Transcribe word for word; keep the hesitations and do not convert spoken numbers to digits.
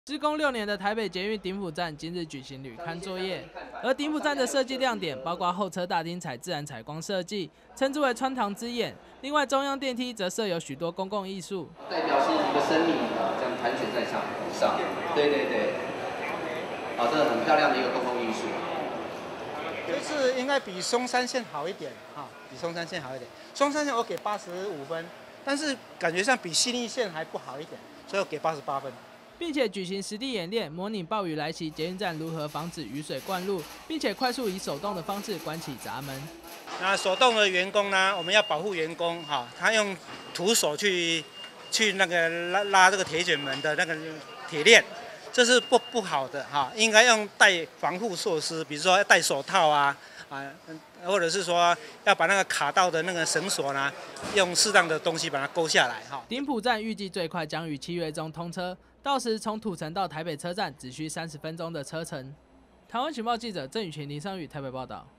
施工六年的台北捷运顶埔站今日举行履勘作业，而顶埔站的设计亮点包括候车大厅采自然采光设计，称之为穿堂之眼。另外，中央电梯则设有许多公共艺术， 代表是一个生命啊，这样盘旋在上上。对对对，啊，这很漂亮的一个公共艺术。 这次应该比松山线好一点啊，比松山线好一点。松山线我给八十五分，但是感觉上比信义线还不好一点，所以我给八十八分。 并且举行实地演练，模拟暴雨来袭，捷运站如何防止雨水灌入，并且快速以手动的方式关起闸门。 那手动的员工呢，我们要保护员工哈，他用徒手去去那个拉拉这个铁卷门的那个铁链，这是不不好的哈，应该用戴防护措施，比如说要戴手套啊啊，或者是说要把那个卡到的那个绳索呢，用适当的东西把它勾下来哈。 顶埔站预计最快将于七月中通车。 到时从土城到台北车站只需三十分钟的车程。台湾情报记者郑雨晴、林尚宇台北报道。